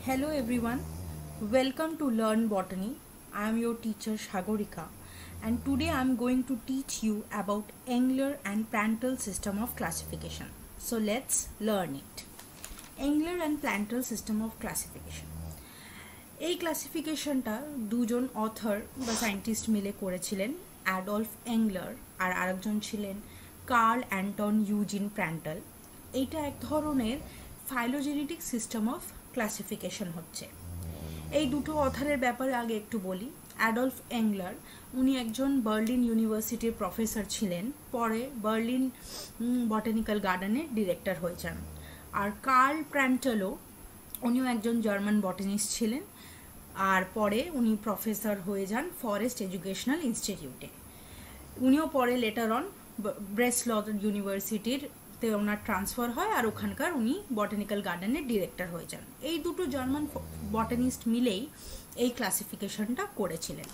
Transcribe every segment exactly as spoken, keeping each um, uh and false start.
Hello everyone, welcome to LearnBotany. I am your teacher Shagorika and today I am going to teach you about Engler and Prantl system of classification. So let's learn it. Engler and Prantl system of classification. এই ক্লাসিফিকেশনটা দুজন author বা scientist মিলে করেছিলেন, Adolf এংলার আর আরেকজন ছিলেন curl Anton Eugene প্র্যান্টল। এইটা এক ধরনের ফাইলোজেনেটিক সিস্টেম অফ ক্লাসিফিকেশন হচ্ছে। এই দুটো অথরের ব্যাপারে আগে একটু বলি। অ্যাডলফ এংলার উনি একজন বার্লিন ইউনিভার্সিটির প্রফেসর ছিলেন, পরে বার্লিন বটানিক্যাল গার্ডেনের ডিরেক্টর হয়ে যান। আর কার্ল প্র্যান্টলও উনিও একজন জার্মান বটানিস্ট ছিলেন, আর পরে উনি প্রফেসর হয়ে যান ফরেস্ট এডুকেশনাল ইনস্টিটিউটে। উনিও পরে লেটার অন ব্রেসল ইউনিভার্সিটির তে ওনার ট্রান্সফার হয় আর ওখানকার উনি বটানিক্যাল গার্ডেনের ডিরেক্টর হয়ে যান। এই দুটো জার্মান বটানিস্ট মিলেই এই ক্লাসিফিকেশনটা করেছিলেন।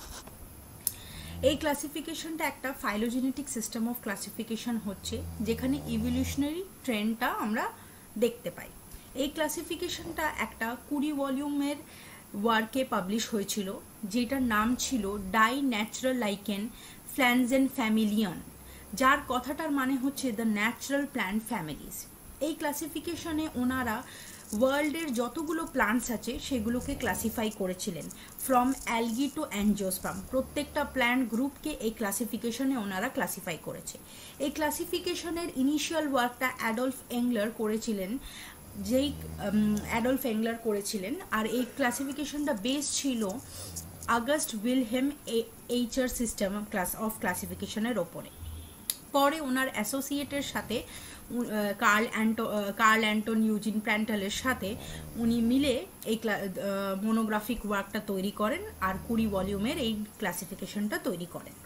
এই ক্লাসিফিকেশনটা একটা ফাইলোজেনেটিক সিস্টেম অফ ক্লাসিফিকেশন হচ্ছে, যেখানে ইভলিউশনারি ট্রেন্ডটা আমরা দেখতে পাই। এই ক্লাসিফিকেশনটা একটা কুড়ি ভলিউমের ওয়ার্কে পাবলিশ হয়েছিল, যেটার নাম ছিল Die Natürlichen Pflanzenfamilien, যার কথাটার মানে হচ্ছে দ্য ন্যাচারাল প্ল্যান্ট ফ্যামিলিজ। এই ক্লাসিফিকেশনে ওনারা ওয়ার্ল্ডের যতগুলো প্ল্যান্টস আছে সেগুলোকে ক্লাসিফাই করেছিলেন, ফ্রম অ্যালগি টু অ্যাঞ্জিওস্পার্ম। প্রত্যেকটা প্ল্যান্ট গ্রুপকে এই ক্লাসিফিকেশনে ওনারা ক্লাসিফাই করেছে। এই ক্লাসিফিকেশনের ইনিশিয়াল ওয়ার্কটা অ্যাডলফ এংলার করেছিলেন, যেই অ্যাডলফ এংলার করেছিলেন আর এই ক্লাসিফিকেশনটা বেস ছিল August Wilhelm Eichler system class of ক্লাসিফিকেশনের ওপরে। পরে ওনার অ্যাসোসিয়েটের সাথে Karl Anto Karl Anton Eugen প্র্যান্টলের সাথে উনি মিলে এই মনোগ্রাফিক ওয়ার্কটা তৈরি করেন আর কুড়ি ভলিউমের এই ক্লাসিফিকেশনটা তৈরি করেন।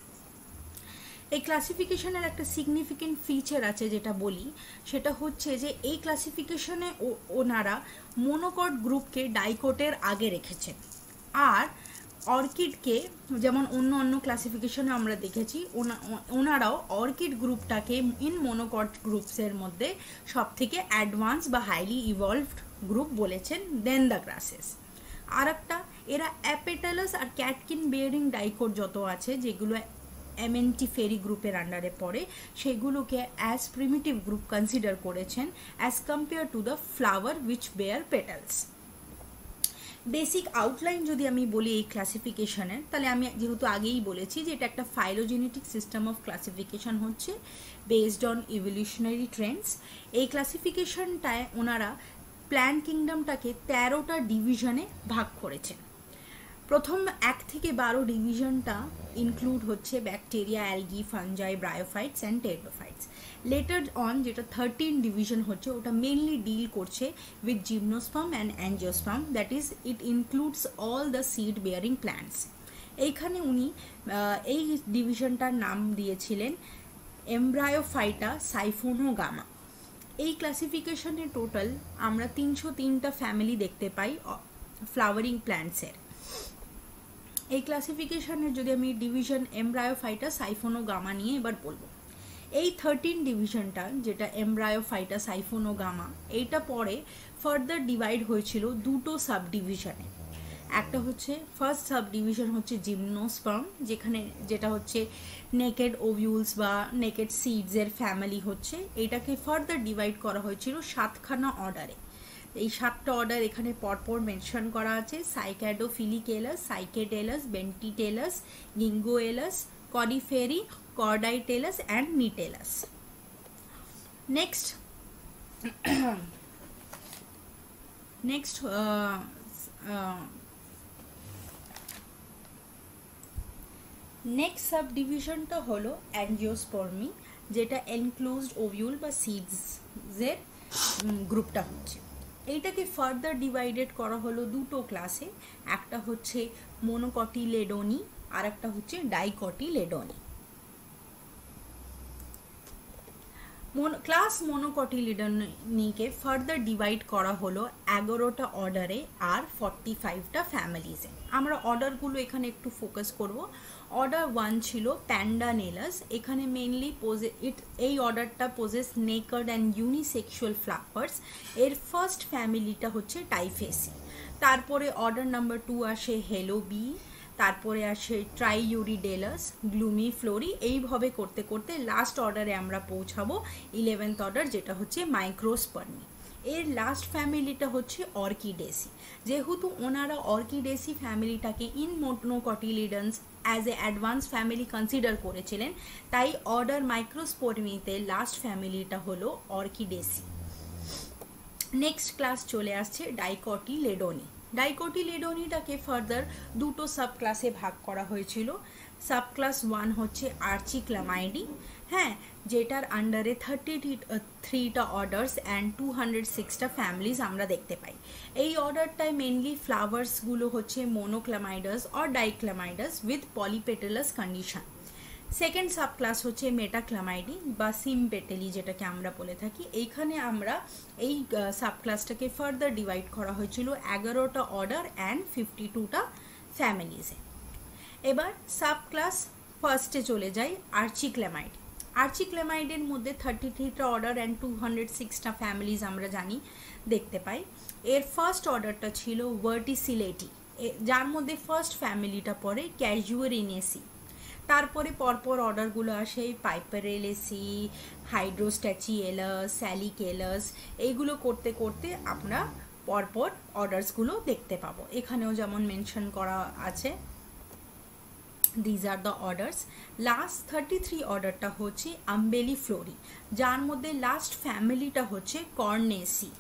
এই ক্লাসিফিকেশনের একটা সিগনিফিকেন্ট ফিচার আছে যেটা বলি, সেটা হচ্ছে যে এই ক্লাসিফিকেশনে ওনারা মোনোকট গ্রুপকে ডাইকোটের আগে রেখেছেন, আর অর্কিডকে যেমন অন্য অন্য ক্লাসিফিকেশনে আমরা দেখেছি ওনারাও অর্কিড গ্রুপটাকে ইন মোনোকট গ্রুপসের মধ্যে সব থেকে অ্যাডভান্স বা হাইলি ইভলভড গ্রুপ বলেছেন, দেন দ্য গ্রাসেস। আর একটা এরা অ্যাপেটালাস আর ক্যাটকিন বেয়ারিং ডাইকোট যত আছে, যেগুলো এমেন্টিফেরি গ্রুপের আন্ডারে পড়ে, সেগুলোকে অ্যাজ প্রিমিটিভ গ্রুপ কনসিডার করেছেন as compare to the flower which bear petals. Basic outline যদি আমি বলি এই ক্লাসিফিকেশনের, তাহলে আমি যেহেতু আগেই বলেছি যে এটা একটা ফাইলোজেনেটিক সিস্টেম অফ ক্লাসিফিকেশন হচ্ছে বেসড অন ইভলিউশনারি ট্রেন্ডস। এই ক্লাসিফিকেশনটায় ওনারা প্ল্যান্ট কিংডমটাকে তেরোটা ডিভিশনে ভাগ করেছেন। প্রথম এক থেকে বারো ডিভিশনটা ইনক্লুড হচ্ছে bacteria, algae, fungi, bryophytes and pteridophytes. Later on যেটা থার্টিন ডিভিশন হচ্ছে, ওটা মেনলি ডিল করছে with gymnosperm and angiosperm, that is it includes all the seed bearing plants. এইখানে উনি এই ডিভিশনটার নাম দিয়েছিলেন এমব্রায়োফাইটা সাইফোনোগামা। এই ক্লাসিফিকেশনে টোটাল আমরা তিনশো তিনটা ফ্যামিলি দেখতে পাই ফ্লাওয়ারিং প্ল্যান্টসের। এই ক্লাসিফিকেশনের যদি আমি ডিভিশন এমব্রায়োফাইটা সাইফোনোগামা নিয়ে এবার বলবো, এই থার্টিন ডিভিশনটা যেটা এমব্রায়োফাইটা সাইফোনোগামা, এইটা পরে ফার্দার ডিভাইড হয়েছিল দুটো সাব ডিভিশনে। একটা হচ্ছে ফার্স্ট সাব ডিভিশন হচ্ছে জিমনোস্পার্ম, যেখানে যেটা হচ্ছে নেকেড ওভিউলস বা নেকেড সিডসের ফ্যামিলি হচ্ছে। এইটাকে ফার্দার ডিভাইড করা হয়েছিল সাতখানা অর্ডারে। এই সাতটা অর্ডার এখানে পরপর মেনশন করা আছে: Cycadofilicales, Cycadales, Bennettitales, Ginkgoales, Coniferae, Cordaitales and Gnetales. Next next next sub ডিভিশনটা হলো অ্যাঞ্জিওস্পার্মি, যেটা এনক্লোজড ওভিউল বা সিডসের গ্রুপটা হচ্ছে। এইটাকে ফার্দার ডিভাইডেড করা হলো দুটো ক্লাসে, একটা হচ্ছে মোনোকটিলেডনি আর একটা হচ্ছে ডাইকটিলেডনি। ক্লাস মোনোকটিলেডনিকে ফার্দার ডিভাইড করা হলো এগারোটা অর্ডারে আর ফর্টি ফাইভটা ফ্যামিলিজে। আমরা অর্ডারগুলো এখানে একটু ফোকাস করব। অর্ডার ওয়ান ছিল প্যান্ডানেলাস। এখানে মেইনলি পোজে ইট এই অর্ডারটা possess naked and unisexual flowers. এর ফার্স্ট ফ্যামিলিটা হচ্ছে টাইফেসি। তারপরে অর্ডার নাম্বার টু আসে হেলো বি, তারপরে আসে ট্রাইউরিডেলাস, গ্লুমি ফ্লোরি। এইভাবে করতে করতে লাস্ট অর্ডারে আমরা পৌঁছাবো ইলেভেন্থ অর্ডার, যেটা হচ্ছে মাইক্রোস্পার্মি। এর লাস্ট ফ্যামিলিটা হচ্ছে অর্কিডেসি। যেহেতু ওনারা অর্কিডেসি ফ্যামিলিটাকে in Monocotyledons as a advance family consider করেছিলেন, তাই অর্ডার মাইক্রোস্পোর্মিতে লাস্ট ফ্যামিলিটা হলো অর্কিডেসি। নেক্সট ক্লাস চলে আসছে ডাইকটিলেডনি। ডাইকটিলেডনিটাকে ফার্দার দুটো সাব ক্লাসে ভাগ করা হয়েছিল। সাব ক্লাস ওয়ান হচ্ছে আর্চিক্লামাইডি, হ্যাঁ, যেটার আন্ডারে থার্টি থ্রিটা অর্ডার্স অ্যান্ড টু হান্ড্রেড সিক্সটা ফ্যামিলিজ আমরা দেখতে পাই। এই অর্ডারটায় মেনলি ফ্লাওয়ার্সগুলো হচ্ছে monochlamydeous or dichlamydeous with polypetalous condition. Second sub class হচ্ছে মেটাক্লামাইডি বা সিমপেটেলি, যেটাকে আমরা বলে থাকি। এইখানে আমরা এই সাব ক্লাসটাকে ফার্দার ডিভাইড করা হয়েছিল এগারোটা অর্ডার অ্যান্ড ফিফটি টুটা ফ্যামিলিজে। এবার সাব ক্লাস ফার্স্টে চলে যাই আর্চিক্লামাইড। আর্চিক্লামাইডের মধ্যে থার্টি থ্রিটা অর্ডার অ্যান্ড টু হান্ড্রেড সিক্সটা ফ্যামিলিজ আমরা জানি দেখতে পাই। এর ফার্স্ট অর্ডারটা ছিল ভার্টিসিলেটি, যার মধ্যে ফার্স্ট ফ্যামিলিটা পড়ে ক্যাজুয়ারিনেসি। তারপরে পরপর অর্ডারগুলো আসে পাইপারেলেসি, হাইড্রোস্ট্যাচিয়েলাস, স্যালিকেলাস। এইগুলো করতে করতে আমরা পরপর অর্ডার্সগুলো দেখতে পাবো। এখানেও যেমন মেনশন করা আছে, these are the orders. Last thirty three অর্ডারটা হচ্ছে আম্বেলি ফ্লোরি, যার মধ্যে লাস্ট ফ্যামিলিটা হচ্ছে কর্নেসি।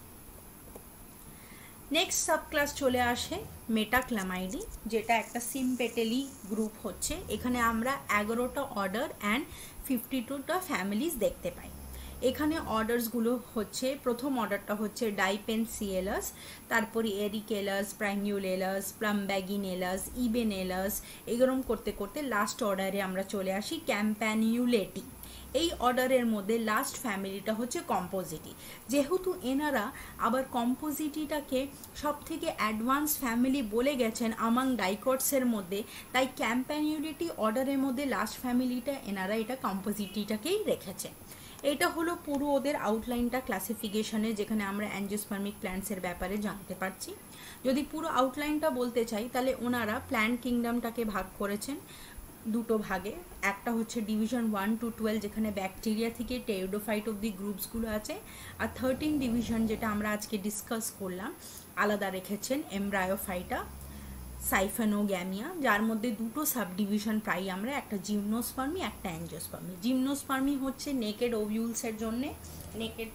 নেক্সট সাব ক্লাস চলে আসে মেটাক্লামাইডি, যেটা একটা সিমপেটেলি গ্রুপ হচ্ছে। এখানে আমরা এগারোটা অর্ডার অ্যান্ড ফিফটি টুটা ফ্যামিলিজ দেখতে পাই। এখানে অর্ডার্সগুলো হচ্ছে, প্রথম অর্ডারটা হচ্ছে ডাইপেনসিয়েলাস, তারপরে এরিকেলাস, প্রাইমিউলেলাস, প্লামব্যাগিনেলাস, ইবেনেলাস। এরকম করতে করতে লাস্ট অর্ডারে আমরা চলে আসি ক্যাম্প্যানিউলেটি। এই অর্ডারের মধ্যে লাস্ট ফ্যামিলিটা হচ্ছে কম্পোজিটি। যেহেতু এনারা আবার কম্পোজিটিটাকে সব থেকে অ্যাডভান্স ফ্যামিলি বলে গেছেন আমাং ডাইকটসের মধ্যে, তাই ক্যাম্প্যানিউলিটি অর্ডারের মধ্যে লাস্ট ফ্যামিলিটা এনারা এটা কম্পোজিটিটাকেই রেখেছে। এটা হলো পুরো ওদের আউটলাইনটা ক্লাসিফিকেশনে, যেখানে আমরা অ্যাঞ্জিওস্পার্মিক প্ল্যান্টসের ব্যাপারে জানতে পারছি। যদি পুরো আউটলাইনটা বলতে চাই, তাহলে ওনারা প্ল্যান্ট কিংডমটাকে ভাগ করেছেন দুটো ভাগে। একটা হচ্ছে ডিভিশন ওয়ান টু টুয়েলভ, যেখানে ব্যাকটেরিয়া থেকে টেরিডোফাইট অব্দি গ্রুপসগুলো আছে। আর থার্টিন ডিভিশন, যেটা আমরা আজকে ডিসকাস করলাম, আলাদা রেখেছেন এমব্রায়োফাইটা, সাইফানোগ্যামিয়া, যার মধ্যে দুটো সাব ডিভিশন প্রায় আমরা, একটা জিমনোস্পার্মি, একটা অ্যাঞ্জিওস্পার্মি। জিমনোস্পার্মি হচ্ছে নেকেড ওভিউলসের জন্যে, নেকেড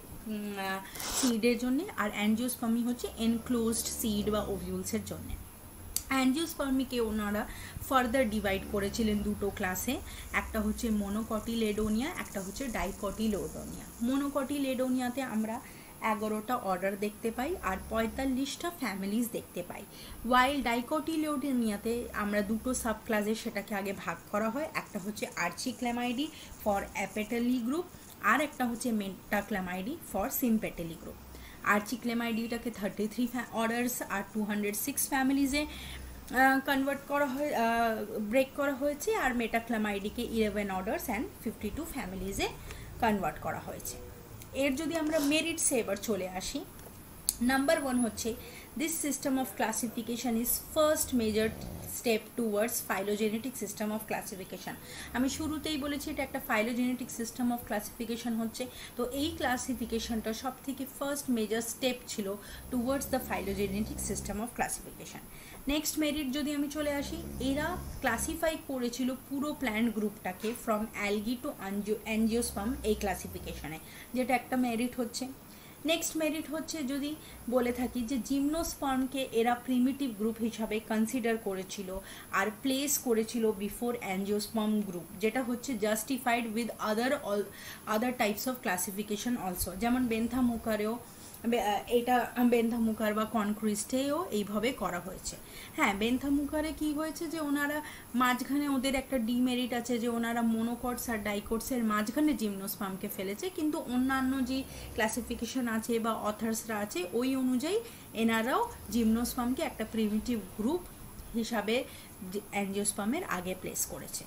সিডের জন্যে, আর অ্যাঞ্জিওস্পার্মি হচ্ছে এনক্লোজড সিড বা ওভিউলসের জন্যে। অ্যাঞ্জিওস্পার্মিকে ওনারা ফার্দার ডিভাইড করেছিলেন দুটো ক্লাসে, একটা হচ্ছে মোনোকটিলেডোনিয়া, একটা হচ্ছে ডাইকটিলেডোনিয়া। মোনোকটিলেডোনিয়াতে আমরা এগারোটা অর্ডার দেখতে পাই আর পঁয়তাল্লিশটা ফ্যামিলিজ দেখতে পাই। ওয়াইল ডাইকটিলেডোনিয়াতে আমরা দুটো সাব ক্লাসে সেটাকে আগে ভাগ করা হয়, একটা হচ্ছে আর্চিক্লামাইডি ফর অ্যাপেটালি গ্রুপ, আর একটা হচ্ছে মেটাক্লামাইডি ফর সিমপেটেলি গ্রুপ। আর্চিক্লামাইডিটাকে থার্টি থ্রি অর্ডার্স আর টু হান্ড্রেড সিক্স ফ্যামিলিজে কনভার্ট করা হয়ে ব্রেক করা হয়েছে, আর মেটাক্লামাইডিকে eleven orders and fifty two ফ্যামিলিজে কনভার্ট করা হয়েছে। এর যদি আমরা মেরিটসে এবার চলে আসি, নাম্বার ওয়ান হচ্ছে this system of classification is first major step towards phylogenetic system of classification. আমি শুরুতেই বলেছি এটা একটা ফাইলোজেনেটিক সিস্টেম অফ ক্লাসিফিকেশন হচ্ছে। তো এই ক্লাসিফিকেশনটা সব থেকে ফার্স্ট মেজর স্টেপ ছিল towards the phylogenetic system of classification. Next merit যদি আমি চলে আসি, এরা ক্লাসিফাই করেছিল পুরো প্ল্যান্ট গ্রুপটাকে ফ্রম অ্যালগি টু অ্যাঞ্জিওস্পার্ম এই ক্লাসিফিকেশনে, যেটা একটা মেরিট হচ্ছে। নেক্সট মেরিট হচ্ছে যদি বলে থাকি যে জিমনোস্পার্মকে এরা প্রিমিটিভ গ্রুপ হিসাবে কনসিডার করেছিল আর প্লেস করেছিল বিফোর অ্যাঞ্জিওস্পার্ম গ্রুপ, যেটা হচ্ছে justified with other all other types of classification also, যেমন বেন্থামুকারেও এটা বেন্থামুকার বা কনক্রিস্টেও এইভাবে করা হয়েছে। হ্যাঁ, বেন্থামুকারে কি হয়েছে যে ওনারা মাঝখানে ওদের একটা ডিমেরিট আছে যে ওনারা মোনোকটস আর ডাইকটসের মাঝখানে জিমনোস্পার্মকে ফেলেছে, কিন্তু অন্যান্য যে ক্লাসিফিকেশন আছে বা অথার্সরা আছে ওই অনুযায়ী এনারাও জিমনোস্পার্মকে একটা প্রিমিটিভ গ্রুপ হিসাবে অ্যাঞ্জিওস্পার্মের আগে প্লেস করেছে।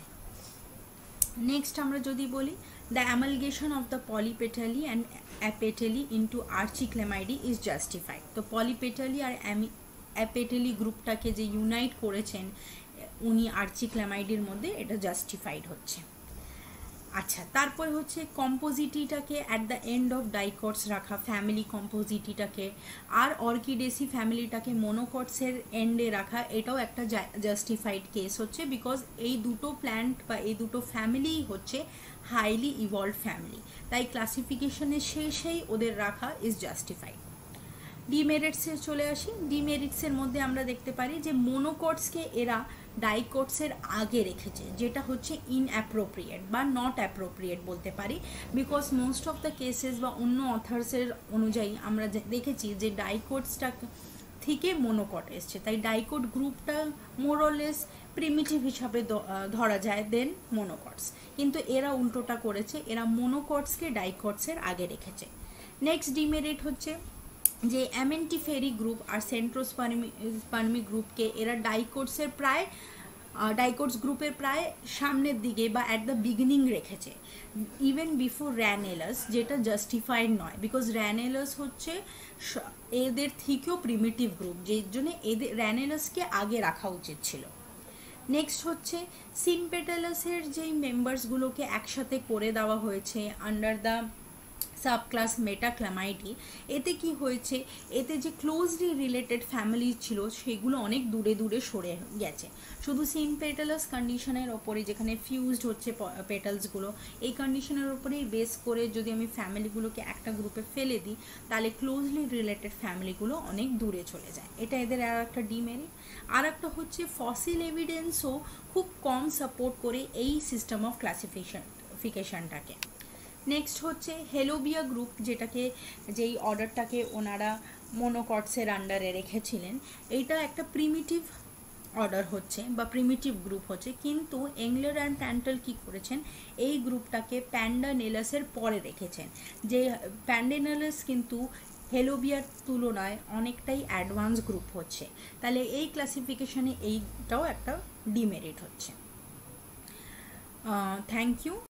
নেক্সট আমরা যদি বলি, the amalgamation of the polypetally and apetally into archiclamidae is justified. তো polypetally আর অ্যাপেটেলি গ্রুপটাকে যে ইউনাইট করেছেন উনি আর্চিক্ল্যামাইডের মধ্যে, এটা জাস্টিফাইড হচ্ছে। আচ্ছা, তারপর হচ্ছে কম্পোজিটিটাকে at the end of dicots রাখা, ফ্যামিলি কম্পোজিটিটাকে, আর অর্কিডেসি ফ্যামিলিটাকে মোনোকটসের এন্ডে রাখা, এটাও একটা জাস্টিফাইড কেস হচ্ছে, বিকজ এই দুটো প্ল্যান্ট বা এই দুটো ফ্যামিলি হচ্ছে হাইলি ইভলভ ফ্যামিলি, তাই ক্লাসিফিকেশনের শেষেই ওদের রাখা ইজ জাস্টিফাইড। ডিমেরিটসে চলে আসি। ডিমেরিটসের মধ্যে আমরা দেখতে পারি যে মোনোকটসকে এরা ডাইকটসের আগে রেখেছে, যেটা হচ্ছে ইনঅ্যাপ্রোপ্রিয়েট বা নট অ্যাপ্রোপ্রিয়েট বলতে পারি, because most of the cases বা অন্য অথার্সের অনুযায়ী আমরা দেখেছি যে ডাইকটসটা থেকে মোনোকট এসছে, তাই ডাইকট গ্রুপটা মোরলেস প্রিমিটিভ হিসাবে ধরা যায় দেন মোনোকটস, কিন্তু এরা উল্টোটা করেছে, এরা মোনোকটসকে ডাইকটসের আগে রেখেছে। নেক্সট ডিমেরিট হচ্ছে যে অ্যামেন্টিফেরি গ্রুপ আর সেন্ট্রোস্পার্মি স্পার্মি গ্রুপকে এরা ডাইকটসের প্রায় ডাইকটস গ্রুপের প্রায় সামনের দিকে বা অ্যাট দ্য বিগিনিং রেখেছে, ইভেন বিফোর র্যানেলাস, যেটা জাস্টিফাইড নয়, বিকজ র্যানেলাস হচ্ছে এদের থেকেও প্রিমিটিভ গ্রুপ, যের জন্য এদের র্যানেলাসকে আগে রাখা উচিত ছিল। নেক্সট হচ্ছে সিম্পেটালাসের যেই মেম্বার্সগুলোকে একসাথে করে দেওয়া হয়েছে আন্ডার দ্য সাবক্লাস মেটাক্লামাইডি, এতে কি হয়েছে, এতে যে ক্লোজলি রিলেটেড ফ্যামিলি ছিল সেগুলো অনেক দূরে দূরে সরে গেছে। শুধু সিম্পেটালাস কন্ডিশনের ওপরে, যেখানে ফিউজড হচ্ছে পেটালসগুলো, এই কন্ডিশনের ওপরেই বেস করে যদি আমি ফ্যামিলিগুলোকে একটা গ্রুপে ফেলে দিই, তাহলে ক্লোজলি রিলেটেড ফ্যামিলিগুলো অনেক দূরে চলে যায়, এটা এদের আর একটা ডিমেরিট। আর একটা হচ্ছে ফসিল এভিডেন্সও খুব কম সাপোর্ট করে এই সিস্টেম অফ ক্লাসিফিকেশনটাকে। নেক্সট হচ্ছে হেলোবিয়া গ্রুপ, যেটাকে যেই অর্ডারটাকে ওনারা মোনোকটসের আন্ডারে রেখেছিলেন, এইটা একটা প্রিমিটিভ অর্ডার হচ্ছে বা প্রিমিটিভ গ্রুপ হচ্ছে, কিন্তু এংলার অ্যান্ড প্র্যান্টল কী করেছেন, এই গ্রুপটাকে প্যান্ডানেলাসের পরে রেখেছেন, যে প্যান্ডানেলাস কিন্তু হেলোবিয়ার তুলনায় অনেকটাই অ্যাডভান্স গ্রুপ হচ্ছে, তাহলে এই ক্লাসিফিকেশনে এইটাও একটা ডিমেরিট হচ্ছে। Thank you.